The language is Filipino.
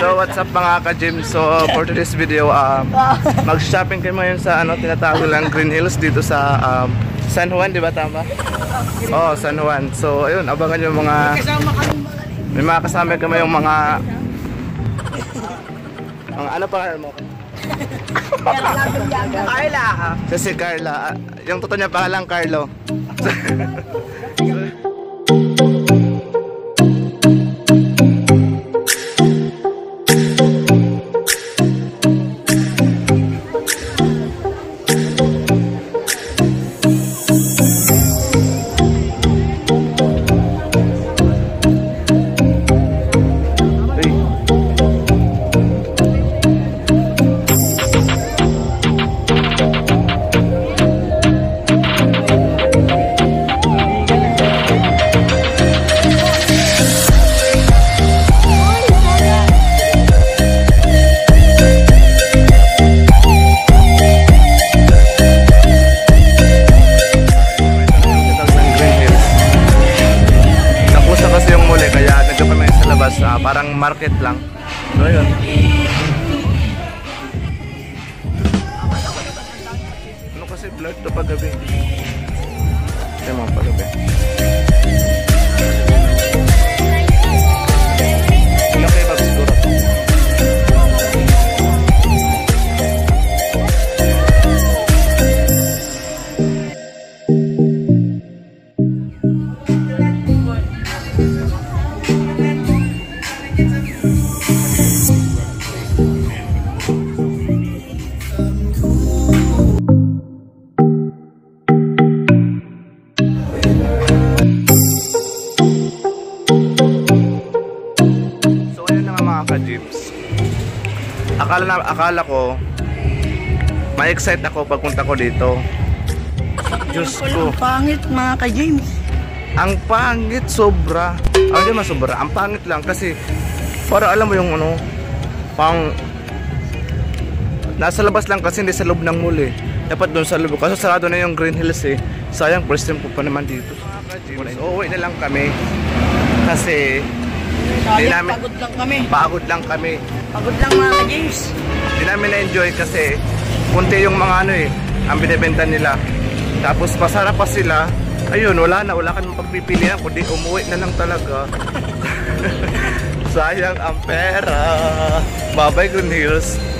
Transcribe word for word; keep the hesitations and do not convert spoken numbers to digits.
So what's up mga ka-gym? So for today's video, um, mag-shopping kayo ngayon sa ano, tinatawag lang Green Hills dito sa um, San Juan, di ba tama? Oh, San Juan. So ayun, abangan yung mga may mga kasama kami yung mga mga ano pa mo? Carla. Si Carla. Yung totoo niya pangalan Carlo. Uh, parang market lang. So yun. Ano kasi vlog to paggabi? Ito mo paggabi. Wala kayo ba siguro? Akala, na, akala ko ma-excite ako pagpunta ko dito. Diyos ko, ang pangit mga ka-James. Ang pangit sobra. Ano di masobra? Ang pangit lang kasi para alam mo yung ano, pang nasa labas lang kasi hindi sa loob ng mall eh. Dapat doon sa loob. Kasi sarado na yung Green Hills eh. Sayang, first time po pa naman dito. So, uuwi na lang kami kasi Sayang, namin, pagod lang kami. Pagod lang kami. Pagod lang mga ka-James. Hindi namin na-enjoy kasi kunti yung mga ano eh, ang binibenta nila. Tapos pasarap pa sila. Ayun, wala na, wala ka nang pagpipilian kundi umuwi na lang talaga. Sayang ang pera. Bye-bye Green Hills.